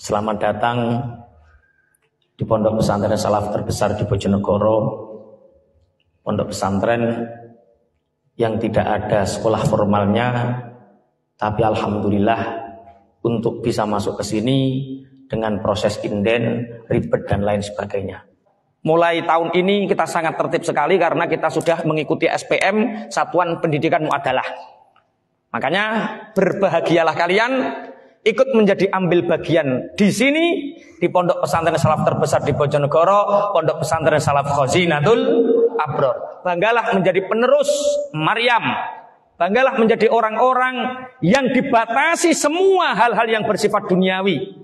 Selamat datang di pondok pesantren salaf terbesar di Bojonegoro, pondok pesantren yang tidak ada sekolah formalnya, tapi alhamdulillah untuk bisa masuk ke sini dengan proses inden, ribet dan lain sebagainya. Mulai tahun ini kita sangat tertib sekali karena kita sudah mengikuti SPM, Satuan Pendidikan Muadalah. Makanya berbahagialah kalian ikut menjadi ambil bagian di sini di pondok pesantren salaf terbesar di Bojonegoro, pondok pesantren salaf Khazinatul Abror. Banggalah menjadi penerus Maryam. Banggalah menjadi orang-orang yang dibatasi semua hal-hal yang bersifat duniawi.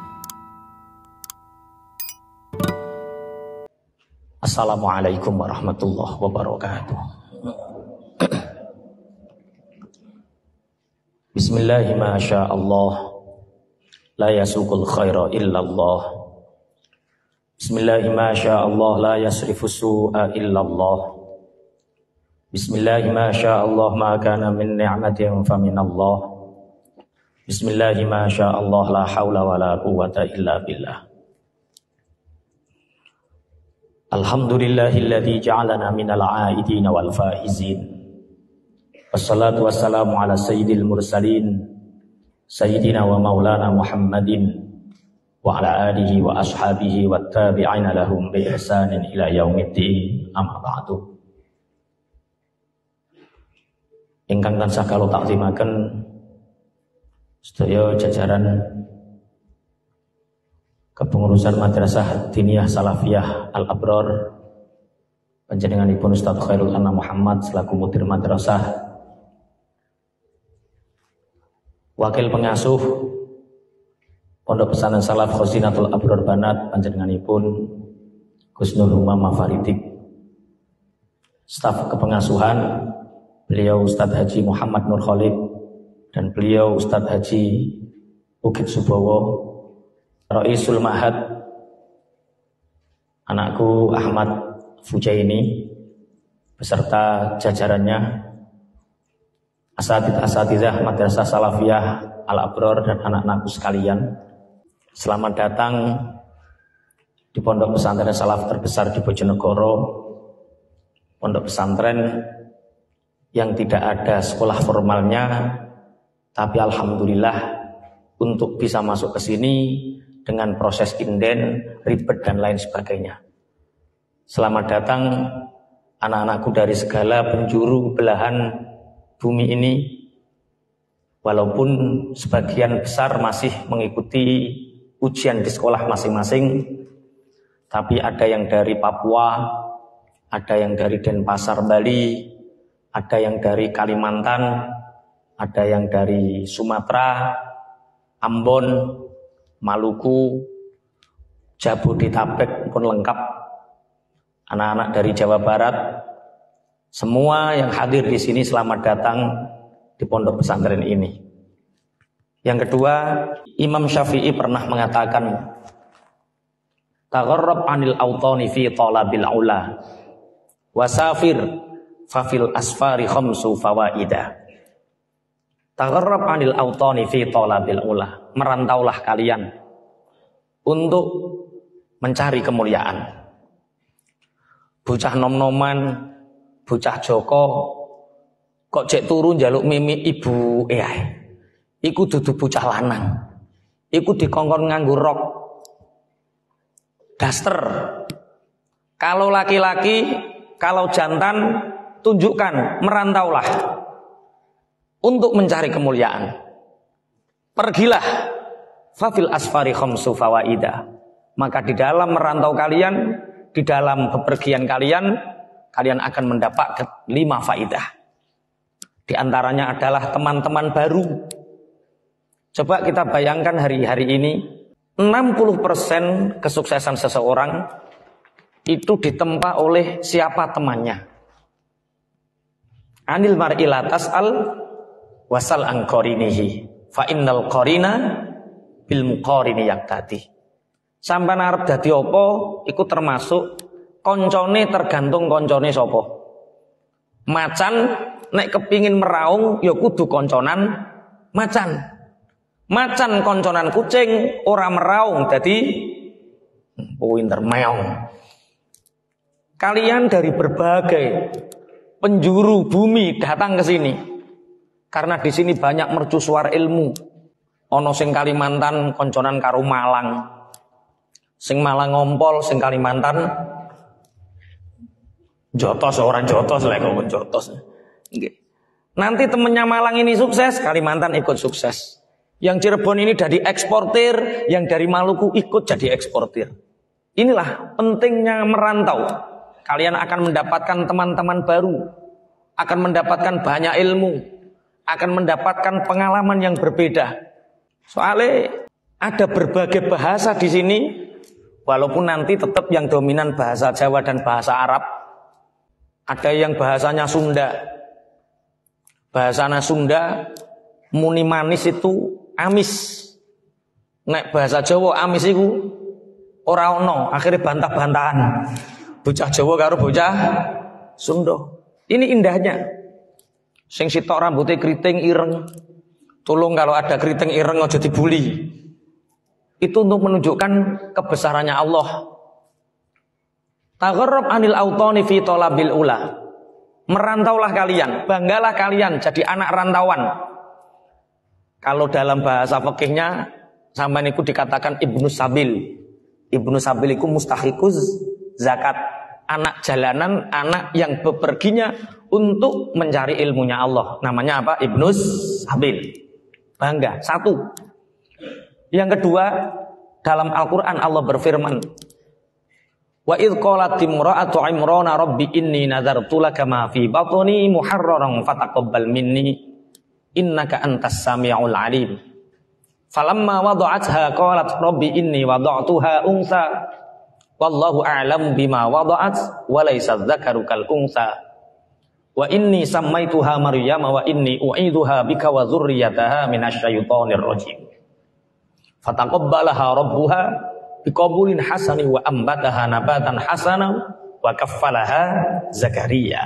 Assalamualaikum warahmatullahi wabarakatuh. Bismillahi ma sya Allah, la yasuqul khaira illallah. Bismillahi ma sya Allah, la yasrifu su'a illallah. Bismillahi ma sya Allah, ma kana min ni'matin fa min Allah. Bismillahi ma sya Allah, la hawla wa la quwwata illa billah. Alhamdulillahilladzi ja'alana minal 'aidin wal faizin. Wassalatu wassalamu ala sayyidil mursalin sayyidina wa maulana Muhammadin wa ala alihi wa ashabihi wa tabi'ina lahum bi ihsanin ila yaumiddin, amma ba'du. Ingkang tansah kula takzimaken sedaya jajaran kepengurusan Madrasah Diniyah Salafiyah Al-Abror, panjenenganipun Ustaz Khairul Anam Muhammad selaku mudir madrasah, wakil pengasuh pondok pesantren salaf Khazinatul Abror Banat, panjenenganipun Gus Nur Humamah Faridik, staf kepengasuhan beliau Ustadz Haji Muhammad Nur Khalid dan beliau Ustadz Haji Bukit Subowo, Raisul Ma'had anakku Ahmad Fujaini beserta jajarannya, asatidz-asatidzah Madrasah Salafiyah Al-Abror dan anak-anakku sekalian. Selamat datang di pondok pesantren salaf terbesar di Bojonegoro, pondok pesantren yang tidak ada sekolah formalnya, tapi alhamdulillah untuk bisa masuk ke sini dengan proses inden, ribet dan lain sebagainya. Selamat datang anak-anakku dari segala penjuru belahan bumi ini, walaupun sebagian besar masih mengikuti ujian di sekolah masing-masing, tapi ada yang dari Papua, ada yang dari Denpasar Bali, ada yang dari Kalimantan, ada yang dari Sumatera, Ambon, Maluku, Jabodetabek pun lengkap, anak-anak dari Jawa Barat. Semua yang hadir di sini selamat datang di pondok pesantren ini. Yang kedua, Imam Syafi'i pernah mengatakan, "Tagharrab 'anil awtani fi talabil ula, wasafir fa fil asfari khamsu fawaida." Tagharrab 'anil awtani fi talabil ula. Merantaulah kalian untuk mencari kemuliaan. Bocah nom-noman, bocah Joko kok cek turu njaluk mimi ibu iku dudu bocah lanang, iku dikongkon nganggo rok daster. Kalau laki-laki, kalau jantan, tunjukkan, merantaulah untuk mencari kemuliaan. Pergilah, fafil asfari khamsu fawaida. Maka di dalam merantau kalian, di dalam bepergian kalian, kalian akan mendapat 5 faidah. Di antaranya adalah teman-teman baru. Coba kita bayangkan hari-hari ini, 60% kesuksesan seseorang itu ditempa oleh siapa temannya. Anil mar'i la tas'al wasal an qarinihi fa innal qarina bil muqarini yaqtadi. Sampeyan arep dadi apa iku termasuk koncone, tergantung koncone sapa. Macan nek kepingin meraung ya kudu konconan macan. Macan konconan kucing ora meraung dadi pinter meong. Kalian dari berbagai penjuru bumi datang ke sini karena di sini banyak mercusuar ilmu. Ono sing Kalimantan konconan karo Malang, sing Malang ngompol, sing Kalimantan jotos, orang jotos lah kalau jotos. Nanti temennya Malang ini sukses, Kalimantan ikut sukses. Yang Cirebon ini jadi eksportir, yang dari Maluku ikut jadi eksportir. Inilah pentingnya merantau. Kalian akan mendapatkan teman-teman baru, akan mendapatkan banyak ilmu, akan mendapatkan pengalaman yang berbeda. Soalnya ada berbagai bahasa di sini, walaupun nanti tetap yang dominan bahasa Jawa dan bahasa Arab. Ada yang bahasanya Sunda. Bahasanya Sunda, muni manis itu amis. Nek bahasa Jawa amis itu ora ono, akhirnya bantah-bantahan. Bocah Jawa karo bocah Sunda. Ini indahnya. Sing sitok rambutnya keriting ireng. Tolong kalau ada keriting ireng aja dibuli. Itu untuk menunjukkan kebesarannya Allah. Tagharrab anil autani fi talabil ula. Merantaulah kalian, banggalah kalian jadi anak rantauan. Kalau dalam bahasa fikihnya sampean iku dikatakan ibnu sabil. Ibnu sabil iku mustahiquz zakat. Anak jalanan, anak yang beperginya untuk mencari ilmunya Allah. Namanya apa? Ibnu sabil. Bangga. Satu. Yang kedua, dalam Al-Qur'an Allah berfirman, wa idh qalat imra'atu Imrana rabbi inni nadartu laka ma fi batni muharraran fataqabbal minni innaka antas samiul alim. Falamma wada'atha qalat rabbi inni wada'tuha unsa wallahu a'lamu bima wada'at wa laysa dzakaru kal unsa wa inni sammaituha maryama wa inni u'iduha bika wa dzurriyyataha minasyaitonir rajim. Fataqabbalaha rabbuha biqabulin hasani wa ambataha nabatan hasana wa kaffalaha Zakaria.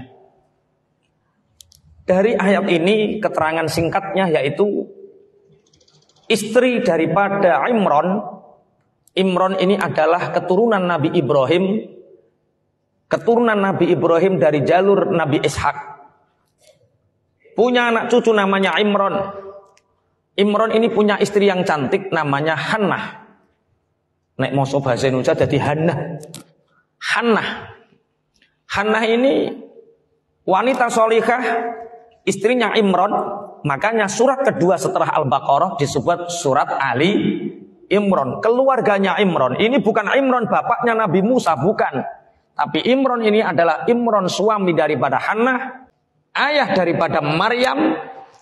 Dari ayat ini keterangan singkatnya yaitu istri daripada Imran. Imran ini adalah keturunan Nabi Ibrahim. Keturunan Nabi Ibrahim dari jalur Nabi Ishak. Punya anak cucu namanya Imran. Imran ini punya istri yang cantik namanya Hannah. Nek moso bahasa Indonesia jadi Hannah. Hannah ini wanita solihah, istrinya Imran. Makanya surat kedua setelah Al-Baqarah disebut surat Ali Imran. Keluarganya Imran. Ini bukan Imran bapaknya Nabi Musa, bukan. Tapi Imran ini adalah Imran suami daripada Hannah, ayah daripada Maryam,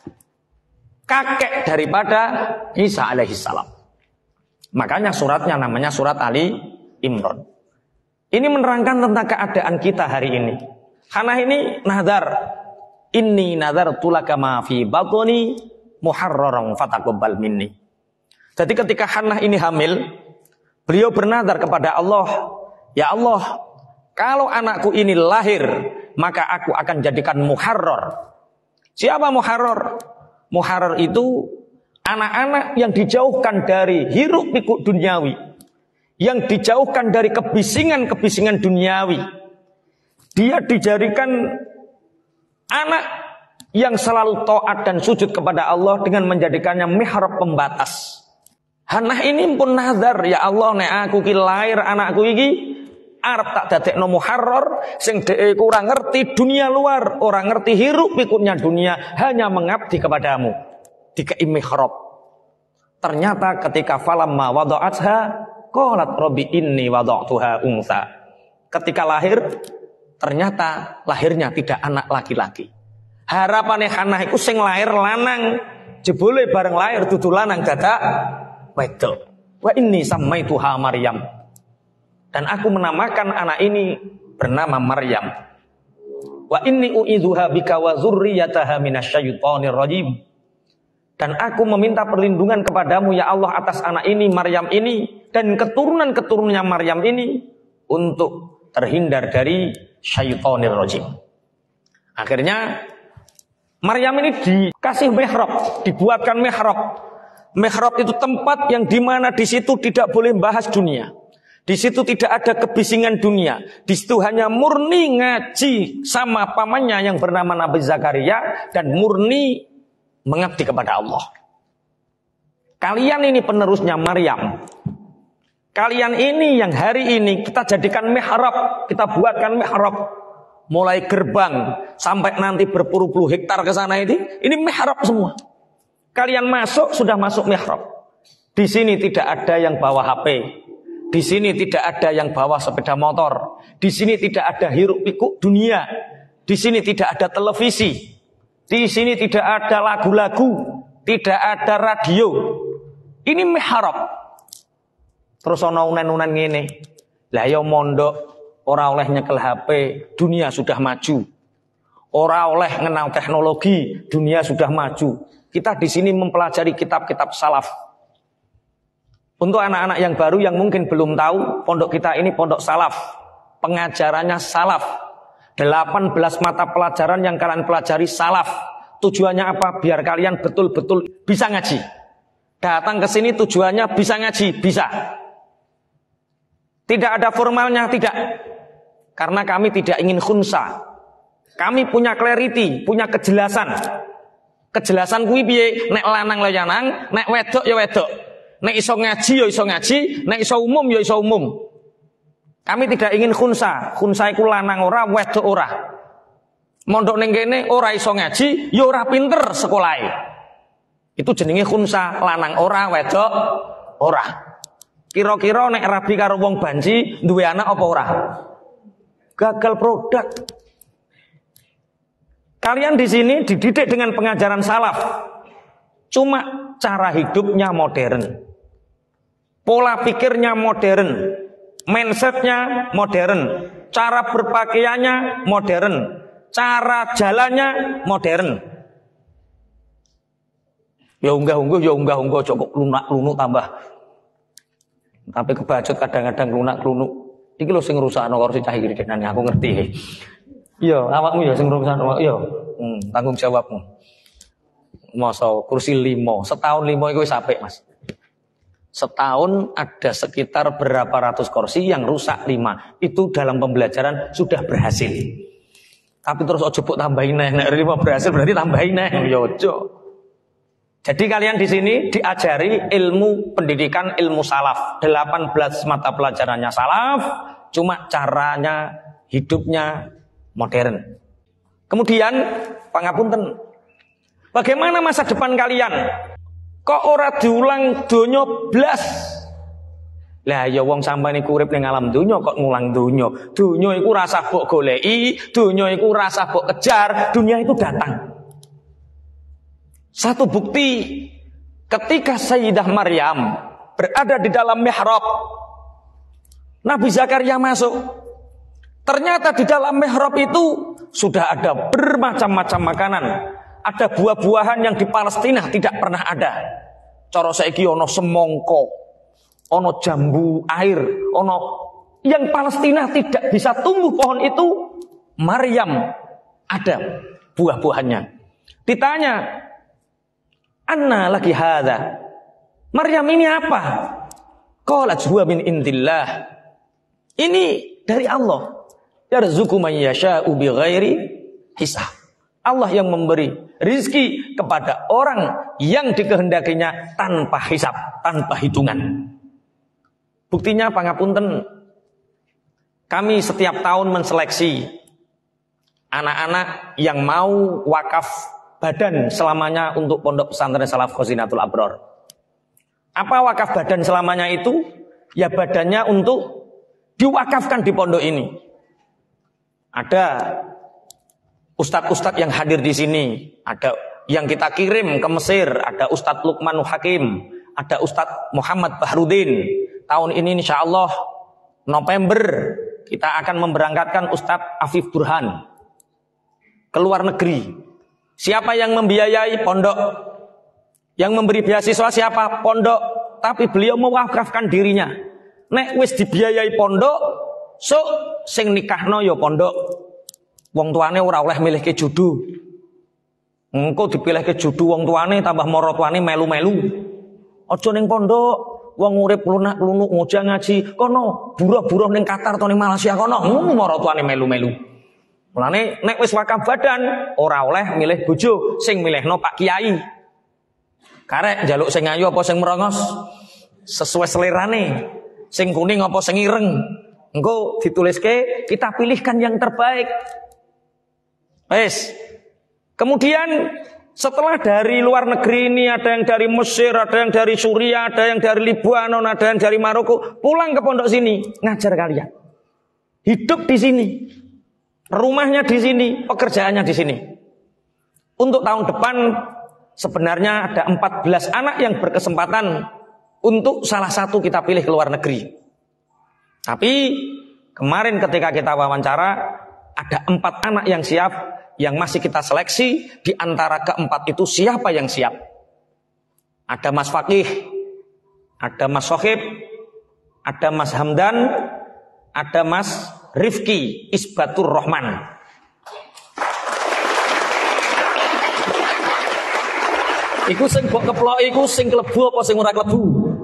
kakek daripada Isa alaihissalam. Makanya suratnya namanya surat Ali Imran. Ini menerangkan tentang keadaan kita hari ini. Hannah ini nazar, inni nazartu laka ma fi batni muharraran fataqabbal minni. Jadi ketika Hannah ini hamil, beliau bernazar kepada Allah, ya Allah, kalau anakku ini lahir, maka aku akan jadikan muharrar. Siapa muharrar? Muharrar itu anak-anak yang dijauhkan dari hiruk pikuk duniawi, yang dijauhkan dari kebisingan-kebisingan duniawi. Dia dijadikan anak yang selalu taat dan sujud kepada Allah dengan menjadikannya mihrab pembatas. Hannah ini pun nazar, ya Allah, nek aku ki lair anakku iki arep tak dadekno muharrar sing dhek ora ngerti dunia luar, ora ngerti hiruk pikuknya dunia, hanya mengabdi kepadamu. Dikei mihrab. Ternyata ketika falamma wada'atha qalat rabbi inni wada'tuha unsa. Ketika lahir, ternyata lahirnya tidak anak laki-laki. Harapane Hannah iku sing lahir lanang, jebule bareng lahir dudu lanang dadak wedok. Wa inni sammaituha Maryam. Dan aku menamakan anak ini bernama Maryam. Wa inni u'idzuha bika wa dzurriyyataha minasyaitonir rajim. Dan aku meminta perlindungan kepadamu ya Allah atas anak ini, Maryam ini, dan keturunan-keturunannya Maryam ini untuk terhindar dari syaitonir rajim. Akhirnya Maryam ini dikasih mihrab, dibuatkan mihrab. Mihrab itu tempat yang dimana di situ tidak boleh bahas dunia. Di situ tidak ada kebisingan dunia. Di situ hanya murni ngaji sama pamannya yang bernama Nabi Zakaria dan murni mengabdi kepada Allah. Kalian ini penerusnya Maryam. Kalian ini yang hari ini kita jadikan mihrab, kita buatkan mihrab. Mulai gerbang sampai nanti berpuluh-puluh hektar ke sana ini mihrab semua. Kalian masuk sudah masuk mihrab. Di sini tidak ada yang bawa HP. Di sini tidak ada yang bawa sepeda motor. Di sini tidak ada hiruk pikuk dunia. Di sini tidak ada televisi. Di sini tidak ada lagu-lagu, tidak ada radio. Ini mihrab. Terus ana unen-unen ngene. Lah ya mondok ora oleh nyekel HP, dunia sudah maju. Ora oleh ngenal teknologi, dunia sudah maju. Kita di sini mempelajari kitab-kitab salaf. Untuk anak-anak yang baru yang mungkin belum tahu, pondok kita ini pondok salaf. Pengajarannya salaf. 18 mata pelajaran yang kalian pelajari salaf. Tujuannya apa? Biar kalian betul-betul bisa ngaji. Datang ke sini tujuannya bisa ngaji, bisa. Tidak ada formalnya, tidak. Karena kami tidak ingin khunsa. Kami punya clarity, punya kejelasan. Kejelasan kuwi piye? Nek lanang ya lanang, nek wedok ya wedok. Nek iso ngaji ya iso ngaji, nek iso umum ya iso umum. Kami tidak ingin khunsa. Khunsa iku lanang ora, wedok ora. Mondok ning kene ora iso ngaji, ya ora pinter sekolahe. Itu jenenge khunsa, lanang ora, wedok ora. Kira-kira nek rabi karo wong banci duwe anak apa ora? Gagal produk. Kalian di sini dididik dengan pengajaran salaf. Cuma cara hidupnya modern. Pola pikirnya modern. Mindsetnya modern. Cara berpakaiannya modern. Cara jalannya modern. Ya unggah-ungguh cukup lunak-lunuk tambah. Tapi kebacut kadang-kadang lunak-lunuk. Iki lho sing ngrusakno kursi cah iki denane aku ngerti. Iya, awakmu ya sing ngrusakno. Iya, tanggung jawabmu. Masa kursi 5, setahun 5 iku wis apik, Mas. Setahun ada sekitar berapa ratus kursi yang rusak 5. Itu dalam pembelajaran sudah berhasil. Tapi terus ojo mbok tambahin nek 5 berhasil berarti tambahin ya ojo. Jadi kalian di sini diajari ilmu pendidikan ilmu salaf. 18 mata pelajarannya salaf, cuma caranya hidupnya modern. Kemudian pangapunten, bagaimana masa depan kalian? Kok ora diulang donya blas? Lah ya wong sampeyan iku urip ning alam donya kok ngulang donya. Donya iku rasa mbok goleki, donya iku rasa mbok kejar, dunia itu datang. Satu bukti ketika Sayyidah Maryam berada di dalam mihrab, Nabi Zakaria masuk. Ternyata di dalam mihrab itu sudah ada bermacam-macam makanan. Ada buah-buahan yang di Palestina tidak pernah ada. Cara saiki ono semongko, ono jambu air, ono yang Palestina tidak bisa tumbuh pohon itu, Maryam ada buah-buahannya. Ditanya, anna laki hadza? Maryam ini apa? Qalat huwa min indillah. Ini dari Allah. Yarzuqu man yasha'u bighairi hisab. Allah yang memberi rizki kepada orang yang dikehendakinya tanpa hisab, tanpa hitungan. Buktinya pangapunten, kami setiap tahun menseleksi anak-anak yang mau wakaf badan selamanya untuk Pondok Pesantren Salaf Khazinatul Abror. Apa wakaf badan selamanya itu? Ya badannya untuk diwakafkan di pondok ini. Ada ustadz-ustadz yang hadir di sini, ada yang kita kirim ke Mesir, ada Ustadz Luqman Hakim, ada Ustadz Muhammad Bahrudin. Tahun ini insya Allah November kita akan memberangkatkan Ustadz Afif Burhan ke luar negeri. Siapa yang membiayai? Pondok. Yang memberi beasiswa siapa? Pondok. Tapi beliau mewakafkan dirinya. Nek wis dibiayai pondok, so sing nikahno ya pondok. Wong tuane ora oleh milih ke judu. Engko dipilih ke judu wong tuane tambah moro tuane melu-melu. Aja ning pondok, wong urip lunak-lunuk ngojang ngaji, kono buruh-buruh ning Qatar to ning Malaysia kono, maratuane melu-melu. Mulane nek wis wakaf badan, ora oleh milih bojo, sing milihno Pak Kiai. Karek njaluk sing ayu apa sing merongos? Sesuai selerane. Sing kuning apa sing ireng? Engko dituliske, kita pilihkan yang terbaik. Wes. Kemudian setelah dari luar negeri ini ada yang dari Mesir, ada yang dari Suriah, ada yang dari Lebanon, ada yang dari Maroko, pulang ke pondok sini ngajar kalian. Hidup di sini. Rumahnya di sini, pekerjaannya di sini. Untuk tahun depan sebenarnya ada 14 anak yang berkesempatan untuk salah satu kita pilih ke luar negeri. Tapi kemarin ketika kita wawancara ada 4 anak yang siap, yang masih kita seleksi. Di antara keempat itu siapa yang siap? Ada Mas Fakih, ada Mas Sohib, ada Mas Hamdan, ada Mas Rifki Isbatur Rahman. Iku sing mbok keplok iku sing klebu apa sing ora klebu?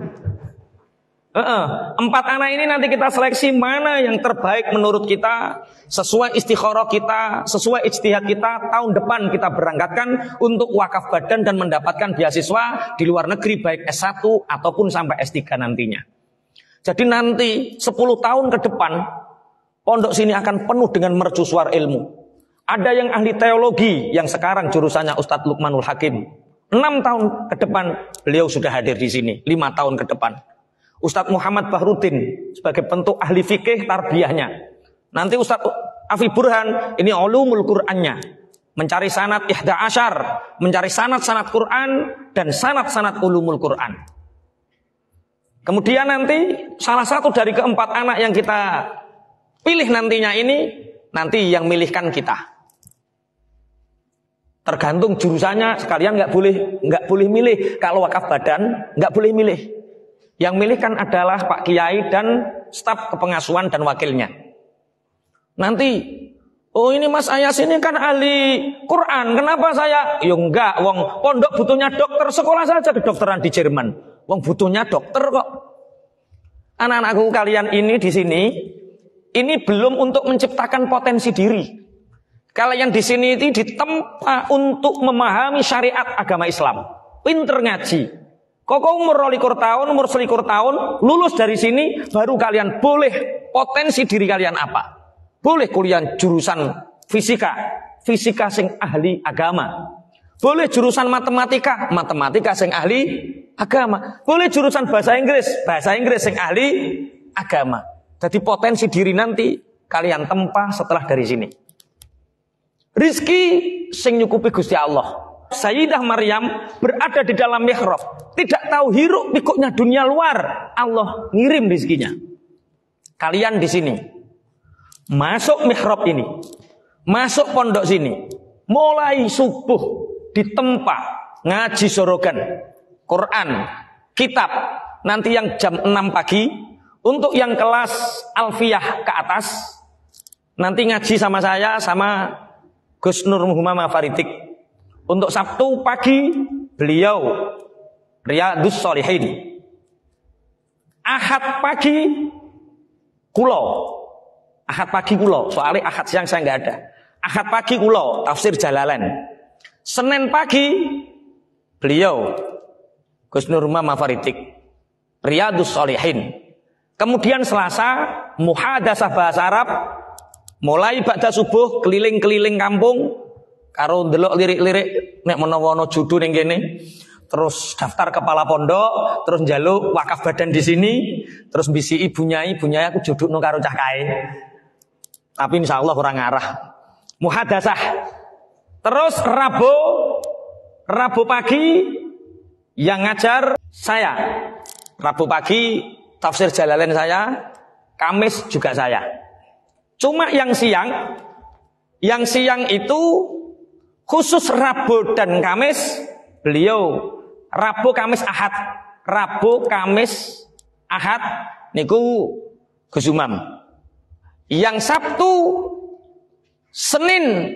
4 anak ini nanti kita seleksi mana yang terbaik menurut kita, sesuai istikharah kita, sesuai ijtihad kita. Tahun depan kita berangkatkan untuk wakaf badan dan mendapatkan beasiswa di luar negeri baik S1 ataupun sampai S3 nantinya. Jadi nanti 10 tahun ke depan pondok sini akan penuh dengan mercusuar ilmu. Ada yang ahli teologi yang sekarang jurusannya Ustadz Luqmanul Hakim. 6 tahun ke depan beliau sudah hadir di sini, 5 tahun ke depan. Ustadz Muhammad Bahrudin sebagai bentuk ahli fikih tarbiyahnya. Nanti Ustadz Afi Burhan ini ulumul Qur'annya, mencari sanad 11, mencari sanad-sanad Quran dan sanad-sanad ulumul Quran. Kemudian nanti salah satu dari keempat anak yang kita pilih nantinya ini, nanti yang milihkan kita. Tergantung jurusannya, sekalian nggak boleh milih. Kalau wakaf badan nggak boleh milih. Yang milihkan adalah Pak Kiai dan staf kepengasuhan dan wakilnya. Nanti, oh ini Mas Ayas ini kan ahli Quran, kenapa saya? Ya enggak, wong pondok butuhnya dokter, sekolah saja kedokteran di Jerman. Wong butuhnya dokter kok. Anak-anakku kalian ini di sini, ini belum untuk menciptakan potensi diri. Kalian di sini itu ditempa untuk memahami syariat agama Islam. Pinter ngaji. Kok umur 21 tahun, umur 21 tahun, lulus dari sini, baru kalian boleh potensi diri kalian apa? Boleh kuliah jurusan fisika, fisika sing ahli agama. Boleh jurusan matematika, matematika sing ahli agama. Boleh jurusan bahasa Inggris sing ahli agama. Jadi potensi diri nanti kalian tempa setelah dari sini. Rizki sing nyukupi Gusti Allah. Sayyidah Maryam berada di dalam mihrab, tidak tahu hiruk pikuknya dunia luar. Allah ngirim rizkinya. Kalian di sini masuk mihrab ini, masuk pondok sini, mulai subuh ditempa ngaji sorogan, Quran, kitab. Nanti yang jam 6 pagi untuk yang kelas alfiyah ke atas, nanti ngaji sama saya sama Gus Nur Muhammad Faridik. Untuk Sabtu pagi beliau Riyadus Shalihin. Ahad pagi kulo. Soalnya ahad siang saya nggak ada. Ahad pagi kulo tafsir Jalalain. Senin pagi beliau Gus Nur Muhammad Faridik Riyadus Shalihin. Kemudian Selasa muhadasah bahasa Arab. Mulai ba'da subuh keliling-keliling kampung. Karo ndelok lirik-lirik nek menawa ana judul ning kene, terus daftar kepala pondok, terus njaluk wakaf badan di sini, terus bisi ibunya aku judukno karo cah kae. Tapi insyaallah kurang arah. Muhadasah. Terus Rabu pagi yang ngajar saya. Rabu pagi tafsir Jalalain saya, Kamis juga saya. Cuma yang siang itu khusus Rabu dan Kamis beliau Rabu Kamis Ahad niku Gus Umam. Yang Sabtu, Senin,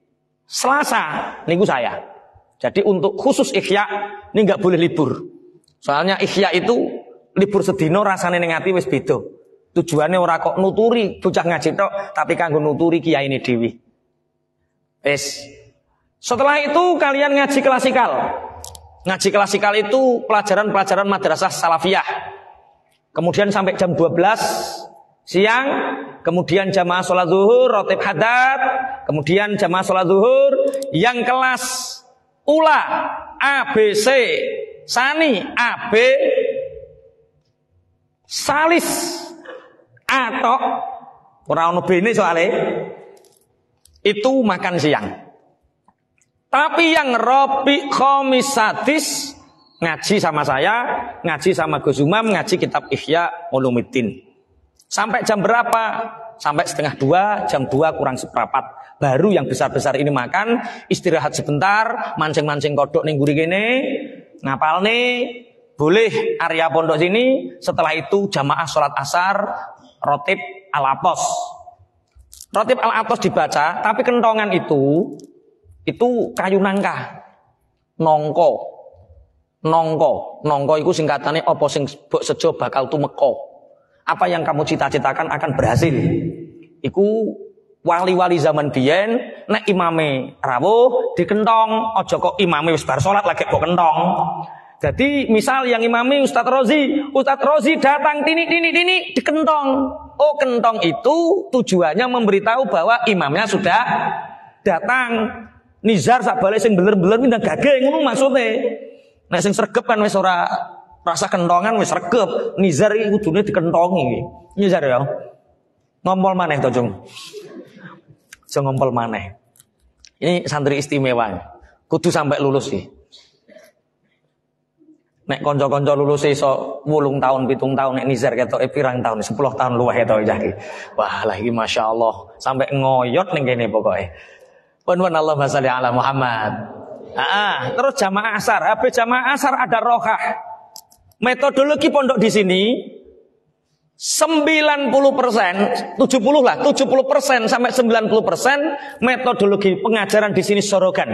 Selasa niku saya. Jadi untuk khusus Ihya ini nggak boleh libur. Soalnya ihya itu libur sedina rasane ning ati wis beda. Tujuannya ora kok nuturi bocah ngaji tok, tapi kanggo nuturi kiai ini dewi. Wis. Setelah itu kalian ngaji klasikal. Ngaji klasikal itu pelajaran-pelajaran madrasah salafiyah. Kemudian sampai jam 12 siang, kemudian jamaah sholat zuhur, rotib haddad, kemudian jamaah sholat zuhur yang kelas ula, A, B, C, sani, A, B, salis, atau ora ono bene soalnya itu makan siang. Tapi yang Rabi Khamis Sadis ngaji sama saya, ngaji sama Gus Umam, ngaji kitab Ihya Ulumuddin. Sampai jam berapa? Sampai setengah 2, jam 2 kurang seperempat. Baru yang besar-besar ini makan, istirahat sebentar, mancing-mancing kodok ning guri kene, ngapal nih, boleh area pondok sini. Setelah itu jamaah sholat asar, rotib al-atos. Rotib al-atos dibaca, tapi kentongan itu kayu nangka. Nongko itu singkatannya apa sing mbok sejo bakal tumeka. Apa yang kamu cita-citakan akan berhasil. Iku wali-wali zaman biyen nek imame rawuh dikentong, aja kok imame wis bar salat lagi kok kentong. Jadi misal yang imami Ustadz Rozi datang tini dikentong. Oh, kentong itu tujuannya memberitahu bahwa imamnya sudah datang. Nizar sak bale sing beler-beler ndang gageh ngono maksude. Nek sing sregep kan wis ora rasa kentongan wis sregep. Nizar iki kudune dikentongi iki. Nizar ya. Ngompol maneh to, Jung. Aja ngompol maneh. Ini santri istimewa. Kudu sampai lulus sih. Nek konco-konco lulus iso 8 tahun, 7 tahun, nek nizar ketoke pirang tahun, 10 tahun luwih ketoke iki. Wah, lah iki masyaallah, sampai ngoyot ning kene pokoke. Pun Allahumma shalli ala Muhammad. Terus jamaah asar, habis jamaah asar ada rohah. Metodologi pondok di sini 90%, 70% sampai 90% metodologi pengajaran di sini sorogan.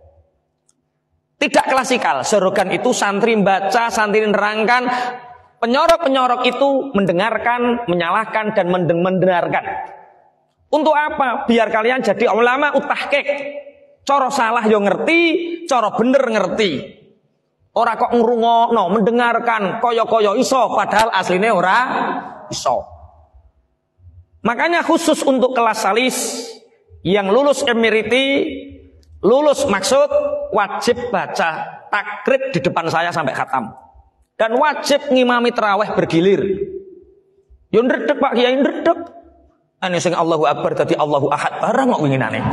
Tidak klasikal. Sorogan itu santri baca, santri nerangkan. Penyorok-penyorok itu mendengarkan, menyalahkan, dan mendengarkan. Untuk apa? Biar kalian jadi ulama utahkik. Coro salah yo ngerti, coro bener ngerti. Ora kok ngrungokno, mendengarkan, koyo-koyo iso, padahal aslinya ora iso. Makanya khusus untuk kelas salis yang lulus emeriti, lulus maksud wajib baca takrib di depan saya sampai khatam. Dan wajib ngimami tarawih bergilir. Yo ndredeg Pak Kiai ndredeg. Ane sing Allahu Akbar dadi Allahu Ahad barang kok winginane.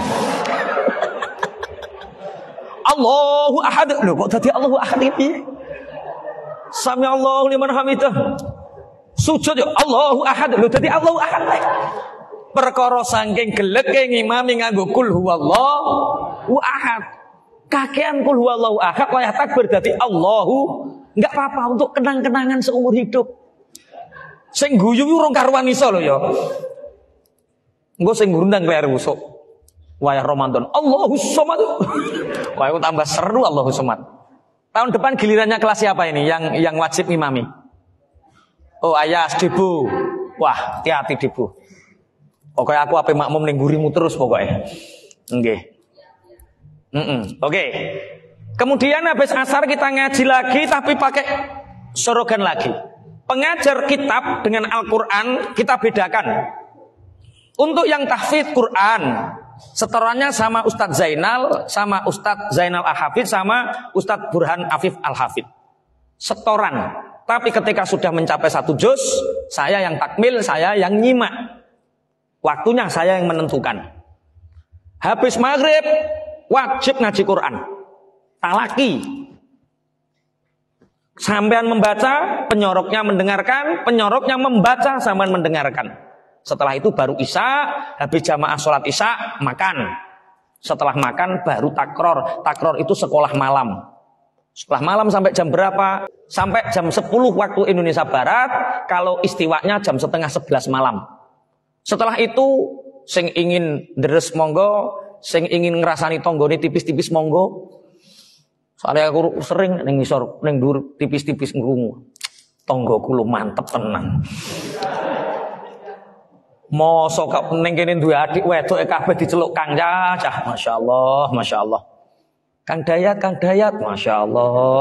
Allahu Ahad lho kok dadi Allahu Ahad iki. Sami Allahu liman hamidah. Sujud yo Allahu Ahad lho dadi Allahu Ahad. Perkara saking geleke ngimami nganggo kul huwallahu ahad. Kakean kul huwallahu ahad wayah takbir dadi Allahu, enggak apa-apa untuk kenang-kenangan seumur hidup. Sing guyu ki urung karuan iso lho ya. Engko sing ngundang kleru sok. Wayah Ramadan Allahu Samad. Wah, itu tambah seru Allahu Samad. Tahun depan gilirannya kelas siapa ini yang wajib ngimami? Oh, Ayas Debu. Wah, hati-hati Debu. Pokoknya aku ape makmum ning gurimu terus pokoknya. Nggih. Oke. Kemudian habis asar kita ngaji lagi tapi pakai sorogan lagi. Pengajar kitab dengan Al-Qur'an kita bedakan. Untuk yang tahfidz Quran, setorannya sama Ustadz Zainal, sama Ustadz Zainal Al-Hafidz, sama Ustadz Burhan Afif Al-Hafidz. Setoran. Tapi ketika sudah mencapai 1 juz, saya yang takmil, saya yang nyimak. Waktunya saya yang menentukan. Habis maghrib, wajib ngaji Quran. Talaki. Sampean membaca, penyoroknya mendengarkan, penyoroknya membaca, sampean mendengarkan. Setelah itu baru isya, habis jamaah sholat isya, makan. Setelah makan baru takror. Takror itu sekolah malam. Sekolah malam sampai jam berapa? Sampai jam 10 waktu Indonesia Barat. Kalau istiwanya jam setengah 11 malam. Setelah itu, sing ingin deres monggo, sing ingin ngerasani tonggone tipis-tipis monggo. Soalnya aku sering ning ngisor ning dhuwur tipis-tipis ngrungu. Tanggoku lu mantep tenan. Mosok kok ning kene duwe adik wedok kabeh diceluk Kang Cacah. Masyaallah, masyaallah. Kang Dayat, masyaallah.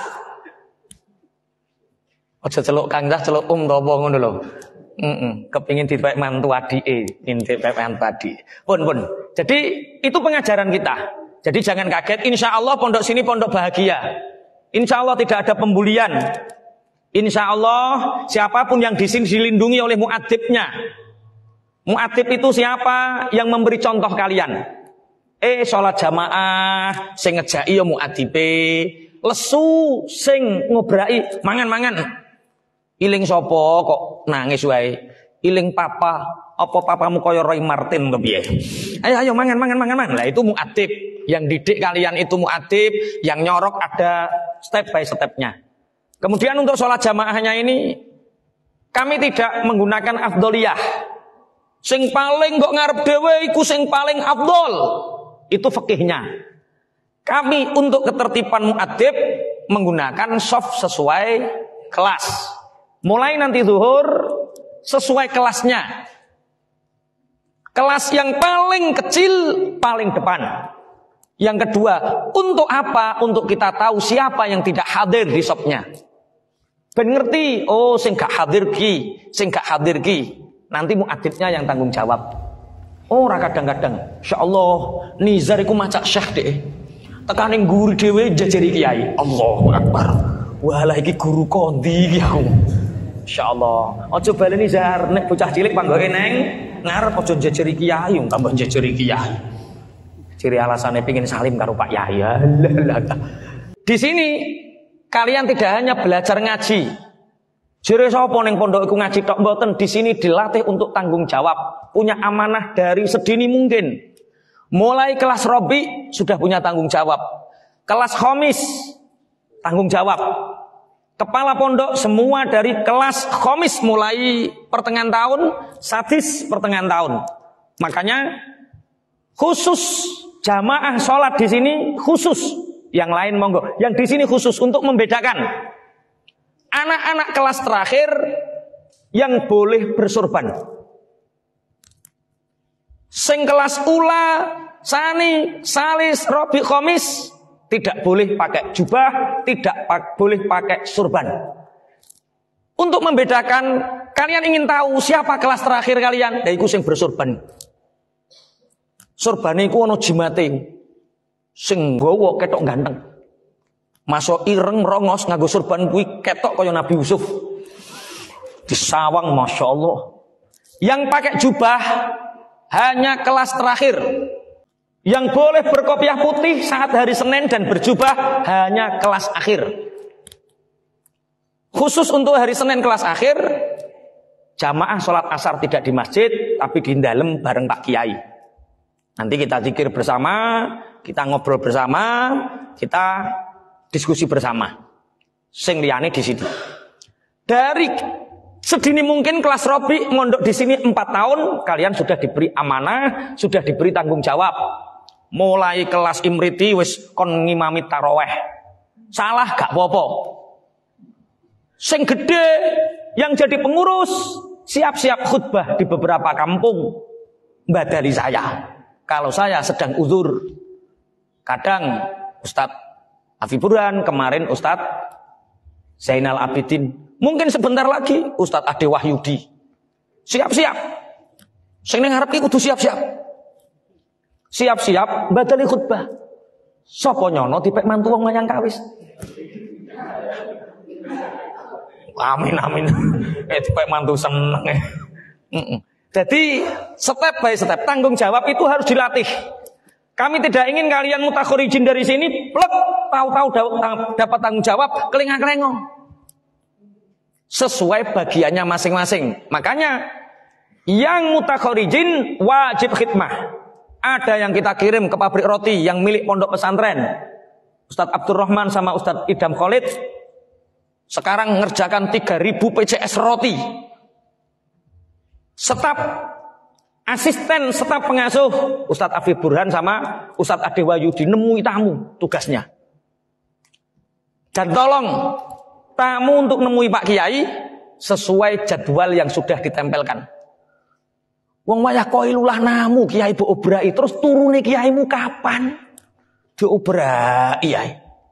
Aja celuk Kang Cacah, celuk to apa ngono lho. Kepingin dipek mantu adike, intip mantu adik. Pun. Jadi itu pengajaran kita. Jadi jangan kaget, insya Allah pondok sini pondok bahagia. Insya Allah tidak ada pembulian. Insya Allah siapapun yang di sini dilindungi oleh muadzibnya. Muadzib itu siapa? Yang memberi contoh kalian. Sholat jamaah, sing ngejaki ya muadzibe. Lesu, sing ngobrai, mangan. Iling sopo kok nangis wae. Iling papa, apa papamu kaya Roy Martin to piye? Ayo mangan. Lah itu muadzib. Yang didik kalian itu muadzib, yang nyorok ada step by stepnya. Kemudian untuk sholat jamaahnya ini kami tidak menggunakan afdoliyah. Sing paling kok ngarep dhewe iku sing paling afdol. Itu fikihnya. Kami untuk ketertiban muadzib menggunakan soft sesuai kelas. Mulai nanti zuhur sesuai kelasnya. Kelas yang paling kecil paling depan. Yang kedua, untuk apa? Untuk kita tahu siapa yang tidak hadir di sopnya. Ben ngerti, sing gak hadir ki. Nanti muadzibnya yang tanggung jawab. Ora kadang-kadang, insyaallah nizar iku macak syekh deh. Tekaning guru dhewe jajari kiai. Allahu Akbar. Walah iki guru kondi iki aku. Insyaallah. Aja bali nizar nek bocah cilik panggoke neng ngarep aja jajari kiai, tambah jajari kiai. Ciri alasannya pengin salim karo Pak Yahya. Di sini kalian tidak hanya belajar ngaji. Jere sapa ning pondok iku ngaji tok mboten, di sini dilatih untuk tanggung jawab, punya amanah dari sedini mungkin. Mulai kelas Robi sudah punya tanggung jawab. Kelas Khomis tanggung jawab. Kepala pondok semua dari kelas Khomis mulai pertengahan tahun, Sadis pertengahan tahun. Makanya khusus jamaah sholat di sini khusus, yang lain monggo. Yang di sini khusus untuk membedakan anak-anak kelas terakhir yang boleh bersorban. Sing kelas ula, sani, salis, robi, khomis tidak boleh pakai jubah, tidak boleh pakai surban. Untuk membedakan, kalian ingin tahu siapa kelas terakhir kalian? Yaiku sing bersorban. Sorbane iku ana jimate. Sing nggawa ketok ganteng. Masuk ireng rongos nganggo sorban kuwi ketok kaya Nabi Yusuf. Disawang Masya Allah. Yang pakai jubah hanya kelas terakhir. Yang boleh berkopiah putih saat hari Senin dan berjubah hanya kelas akhir. Khusus untuk hari Senin kelas akhir, jamaah sholat asar tidak di masjid, tapi di dalam bareng Pak Kiai. Nanti kita zikir bersama, kita ngobrol bersama, kita diskusi bersama. Sing liyane di sini. Dari sedini mungkin kelas Robi mondok di sini 4 tahun, kalian sudah diberi amanah, sudah diberi tanggung jawab. Mulai kelas Imriti wis kon ngimami taraweh. Salah gak apa-apa. Sing gede yang jadi pengurus siap-siap khutbah di beberapa kampung badali saya. Kalau saya sedang uzur, kadang Ustadz Afiburan, kemarin Ustadz Zainal Abidin, mungkin sebentar lagi Ustadz Ade Wahyudi. Siap-siap. Sing ning ngarep iki kudu siap-siap. Siap-siap badali khutbah. Sapa nyono dipek mantu wong mayang kawis. Amin. Dipek mantu seneng. Jadi step by step tanggung jawab itu harus dilatih. Kami tidak ingin kalian mutakhorijin dari sini plek tahu-tahu dapat tanggung jawab kelengah-kelengong. Sesuai bagiannya masing-masing. Makanya yang mutakhorijin wajib khidmah. Ada yang kita kirim ke pabrik roti yang milik pondok pesantren. Ustadz Abdurrahman sama Ustadz Idam Khalid sekarang ngerjakan 3.000 PCS roti. Staf asisten, staf pengasuh Ustadz Afif Burhan sama Ustadz Ade Wahyudi nemui tamu tugasnya. Dan tolong tamu untuk nemui Pak Kiai sesuai jadwal yang sudah ditempelkan. Wong wayah koilulah namu Kiai diobrai terus turune kiaimu kapan? Diobrai Kiai.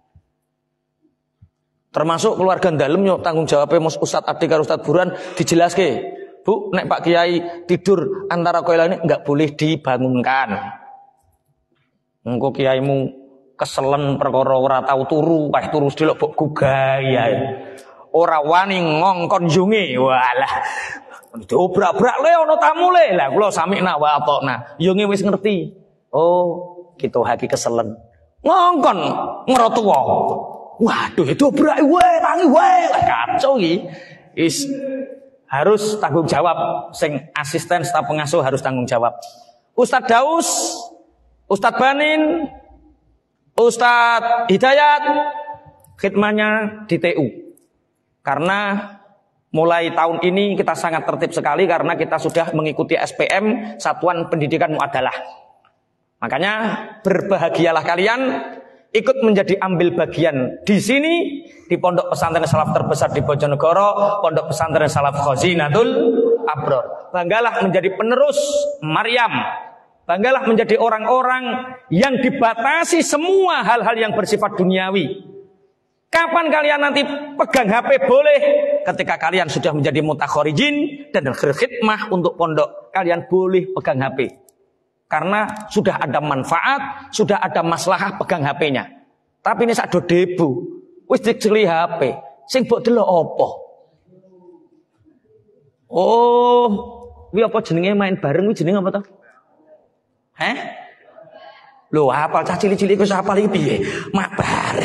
Termasuk keluarga dalem yo tanggung jawabnya Mas Ustadz Adi karo Ustadz Buran dijelaske. Bu, nek Pak Kiai tidur antara koilah ini enggak boleh dibangunkan. Engko kiaimu keselen perkara ora tau turu, wah turu delok mbok gugaya. Ora wani ngongkon junge. Walah. Diobrak-brak le ana tamu le. Lah kula samikna wa atokna. Yo wis ngerti. Oh, kita haki keselen. Ngongkon ngerotuwa. Waduh, diobrak wae, tangi wae. Kacau iki. Is harus tanggung jawab. Sing asisten staf pengasuh harus tanggung jawab. Ustadz Daus, Ustadz Banin, Ustadz Hidayat, khidmahnya di TU. Karena mulai tahun ini kita sangat tertib sekali karena kita sudah mengikuti SPM, Satuan Pendidikan Muadalah. Makanya berbahagialah kalian ikut menjadi ambil bagian di sini di Pondok Pesantren Salaf terbesar di Bojonegoro, Pondok Pesantren Salaf Khazinatul Abror. Banggalah menjadi penerus Maryam. Banggalah menjadi orang-orang yang dibatasi semua hal-hal yang bersifat duniawi. Kapan kalian nanti pegang HP boleh? Ketika kalian sudah menjadi mutakhorijin dan berkhidmah untuk pondok, kalian boleh pegang HP. Karena sudah ada manfaat, sudah ada maslahah pegang HP-nya. Tapi ini sak do debu, wis diceli HP, sing mbok delok apa? Oh, kuwi apa jenenge main bareng kuwi jenenge apa to? Heh? Lho, hafal cah cilik-cilik iku hafal iki piye? Mabar.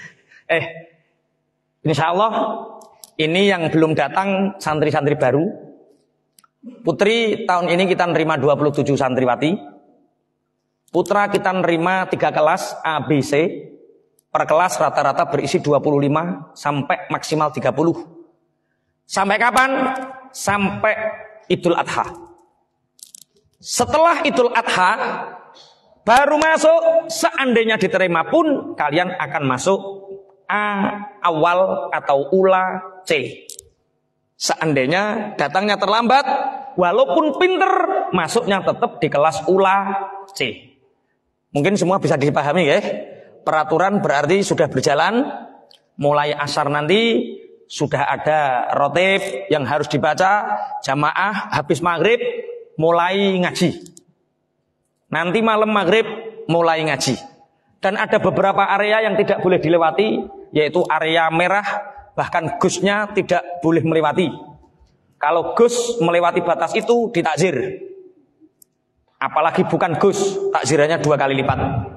Insya Allah ini yang belum datang santri-santri baru. Putri tahun ini kita nerima 27 santriwati. Putra kita nerima 3 kelas A, B, C. Per kelas rata-rata berisi 25 sampai maksimal 30. Sampai kapan? Sampai Idul Adha. Setelah Idul Adha baru masuk, seandainya diterima pun kalian akan masuk A awal atau ula C. Seandainya datangnya terlambat, walaupun pinter, masuknya tetap di kelas ula C. Mungkin semua bisa dipahami ya. Peraturan berarti sudah berjalan. Mulai asar nanti sudah ada rotib yang harus dibaca. Jamaah habis maghrib mulai ngaji. Nanti malam maghrib mulai ngaji. Dan ada beberapa area yang tidak boleh dilewati, yaitu area merah, bahkan gusnya tidak boleh melewati. Kalau gus melewati batas itu ditakzir. Apalagi bukan gus, takzirannya 2 kali lipat.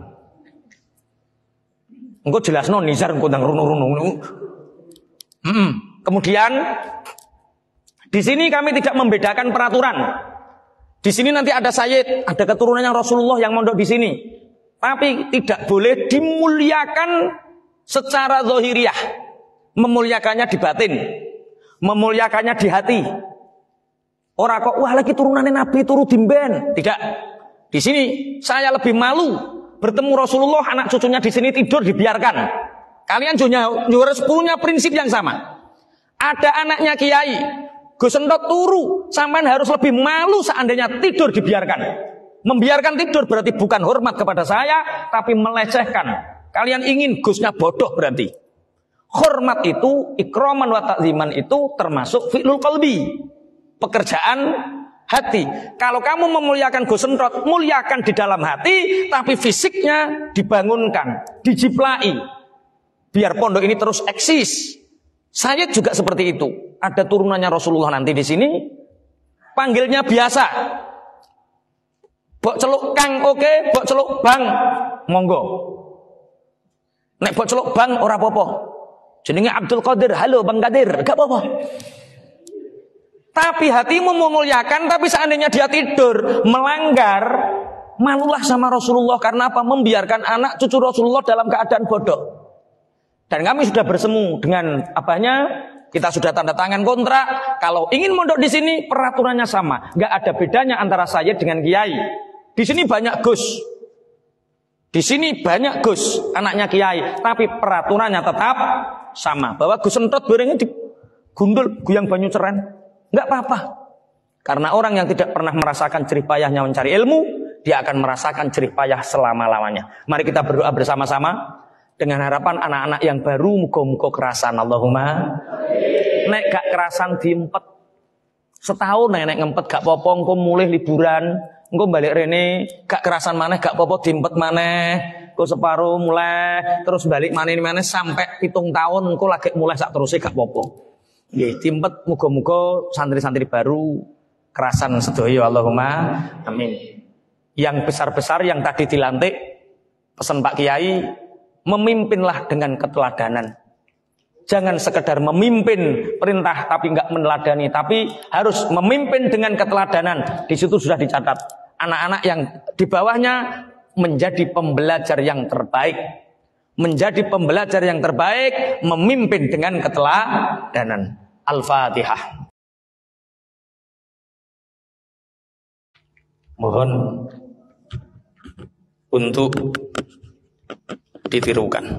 Engko jelasno nizar engko ndang runu-runu. Kemudian di sini kami tidak membedakan peraturan. Di sini nanti ada sayyid, ada keturunannya Rasulullah yang mondok di sini. Tapi tidak boleh dimuliakan secara zahiriyah. Memuliakannya di batin. Memuliakannya di hati. Orang kok wah lagi turunannya Nabi turu dimben. Tidak. Di sini saya lebih malu bertemu Rasulullah, anak cucunya di sini tidur dibiarkan. Kalian juga punya prinsip yang sama. Ada anaknya kiai, Gus Entot turu, sampean harus lebih malu seandainya tidur dibiarkan. Membiarkan tidur berarti bukan hormat kepada saya, tapi melecehkan. Kalian ingin Gusnya bodoh berarti. Hormat itu, ikraman wa ta'ziman itu termasuk fi'lul qalbi. Pekerjaan hati. Kalau kamu memuliakan Gus Entot, muliakan di dalam hati, tapi fisiknya dibangunkan, dijiplai. Biar pondok ini terus eksis. Saya juga seperti itu. Ada turunannya Rasulullah nanti di sini, panggilnya biasa. Bok celuk Kang oke, bok celuk Bang monggo. Nek bok celuk Bang ora apa-apa. Jenenge Abdul Qadir, halo Bang Qadir, gak apa-apa. Tapi hatimu memuliakan, tapi seandainya dia tidur melanggar, malulah sama Rasulullah. Karena apa? Membiarkan anak cucu Rasulullah dalam keadaan bodoh. Dan kami sudah bersemu dengan abahnya, kita sudah tanda tangan kontrak. Kalau ingin mondok di sini peraturannya sama, nggak ada bedanya antara saya dengan kiai. Di sini banyak gus. Di sini banyak Gus, anaknya kiai, tapi peraturannya tetap sama. Bahwa Gus Entot barengnya digundul, guyang banyu ceren. Enggak apa-apa. Karena orang yang tidak pernah merasakan jerih payahnya mencari ilmu, dia akan merasakan jerih payah selama-lamanya. Mari kita berdoa bersama-sama dengan harapan anak-anak yang baru muga-muga kerasan. Allahumma nek gak kerasan diempet. Setahun nek ngempet gak apa-apa, engko mulih liburan, engko balik rene gak kerasan maneh gak apa-apa diempet maneh. Engko separuh mulai terus balik maneh sampai 7 tahun engko lagi mulai sak terusé gak apa-apa. Nggih, diempet muga-muga santri-santri baru kerasan sedaya. Allahumma amin. Yang besar-besar yang tadi dilantik, pesan Pak Kiai, memimpinlah dengan keteladanan. Jangan sekedar memimpin perintah tapi enggak meneladani, tapi harus memimpin dengan keteladanan. Di situ sudah dicatat anak-anak yang di bawahnya menjadi pembelajar yang terbaik. Menjadi pembelajar yang terbaik, memimpin dengan keteladanan. Al-Fatihah. Mohon untuk ditirukan.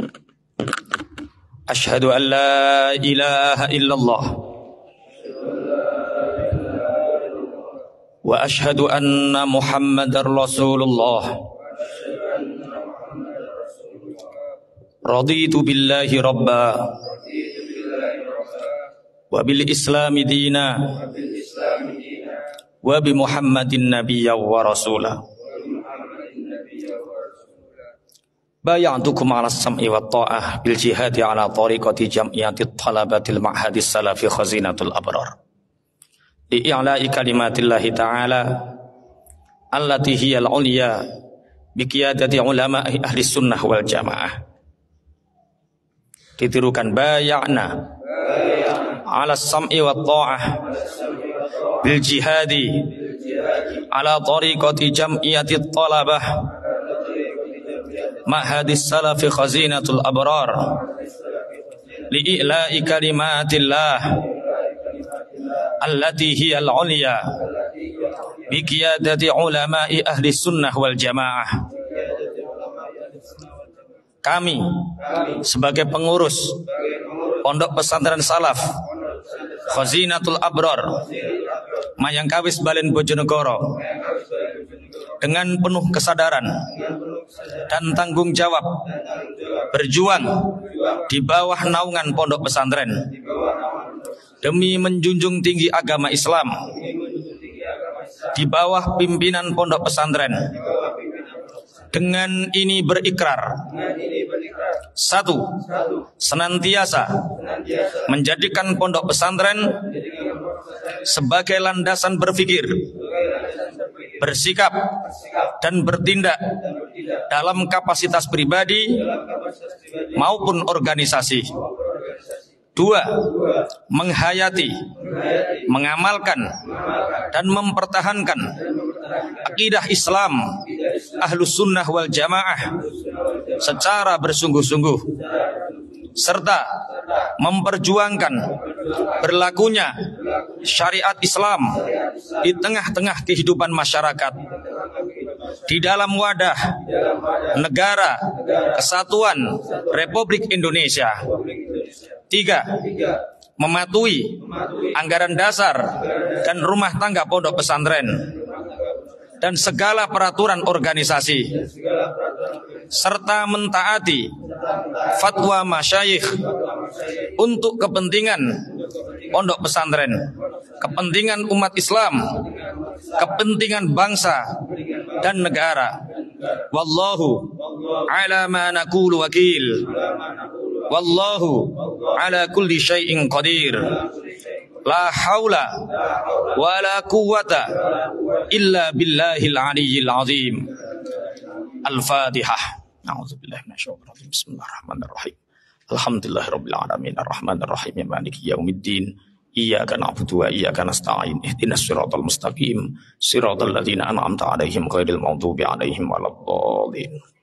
Asyhadu an la ilaha illallah wa asyhadu anna Muhammadar Rasulullah. Raditu billahi rabba wa bil islami dina wa bi Muhammadin nabiyya wa rasulah. Bay'atukum 'ala as-sam'i wat tha'ah bil jihadi 'ala tariqati jam'iyatit talabatil ma'hadis salafi khazinatul abrar. Li'i'la'i kalimatillahi ta'ala allati hiyal 'ulya bi qiyadati ulama'i ahli sunnah wal jamaah. Ditirukan bay'ana 'ala as-sam'i wat tha'ah bil jihadi 'ala tariqati jam'iyatit talabah Ma'hadis salafi khazinatul abrar li'i'la'i kalimatillah allati hiyal 'ulya bi qiyadati ulama'i ahli sunnah wal jamaah. Kami sebagai pengurus Pondok Pesantren Salaf Khazinatul Abrar Mayangkawis Balen Bojonegoro dengan penuh kesadaran dan tanggung jawab berjuang di bawah naungan pondok pesantren demi menjunjung tinggi agama Islam di bawah pimpinan pondok pesantren. Dengan ini berikrar, satu, senantiasa menjadikan pondok pesantren sebagai landasan berpikir, bersikap dan bertindak dalam kapasitas pribadi maupun organisasi. Dua, menghayati, mengamalkan dan mempertahankan akidah Islam Ahlus Sunnah wal Jamaah secara bersungguh-sungguh, serta memperjuangkan berlakunya syariat Islam di tengah-tengah kehidupan masyarakat di dalam wadah negara kesatuan Republik Indonesia. Tiga, mematuhi anggaran dasar dan rumah tangga pondok pesantren dan segala peraturan organisasi, serta mentaati fatwa masyayikh untuk kepentingan pondok pesantren, kepentingan umat Islam, kepentingan bangsa dan negara. Wallahu ala ma naqulu wakil. Wallahu ala kulli syai'in qadir. La haula wa la quwwata illa billahil aliyyil azim. Al-Fatihah. A'udzubillahi minasyaitonir rajim. Bismillahirrahmanirrahim. Alhamdulillahirabbil alamin arrahmanir rahim maliki yaumiddin. Iyyaka na'budu wa iyyaka nasta'in. Ihdinas siratal mustaqim. Siratal ladzina an'amta 'alaihim ghairil maghdubi 'alaihim waladdallin.